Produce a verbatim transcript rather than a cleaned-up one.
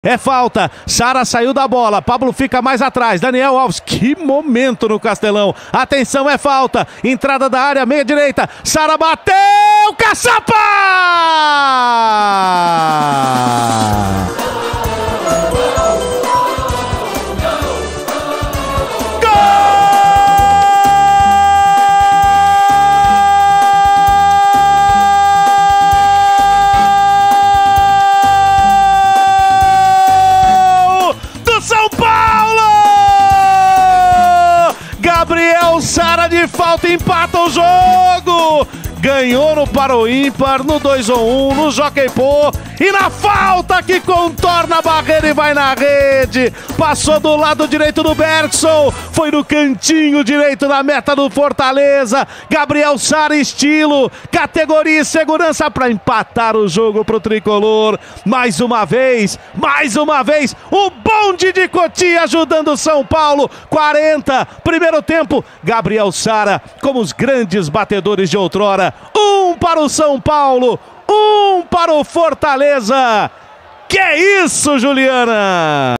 É falta, Sara saiu da bola, Pablo fica mais atrás, Daniel Alves, que momento no Castelão, atenção, é falta, entrada da área, meia direita, Sara bateu, caçapa! São Paulo! Gabriel Sara de falta empata o jogo! Ganhou no para o ímpar, no dois a um, no Jockey Pô e na falta que contorna a barreira e vai na rede. Passou do lado direito do Bergson, foi no cantinho direito da meta do Fortaleza. Gabriel Sara, estilo, categoria e segurança para empatar o jogo para o tricolor. Mais uma vez, mais uma vez, o bonde de Cotia ajudando o São Paulo. quarenta, primeiro tempo, Gabriel Sara como os grandes batedores de outrora. Um para o São Paulo, um para o Fortaleza. Que é isso, Juliana?